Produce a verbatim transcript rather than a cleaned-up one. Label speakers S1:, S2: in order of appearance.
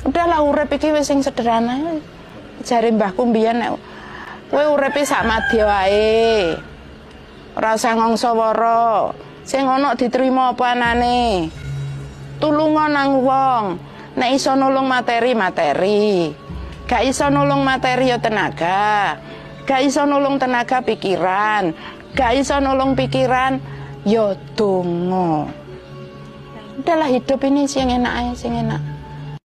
S1: Udahlah urip iki wis sing sederhana. Jare mbahku mbiyen nek kowe uripe sak madya wae. Ora usah ngongso wara. Sing ana diterima apa anane. Tulunga nang wong. Nek iso nulung materi materi. Gak iso nulung materi ya tenaga. Gak iso nulung tenaga pikiran. Gak iso nulung pikiran ya donga. Udahlah hidup ini sing enak ae, sing enak.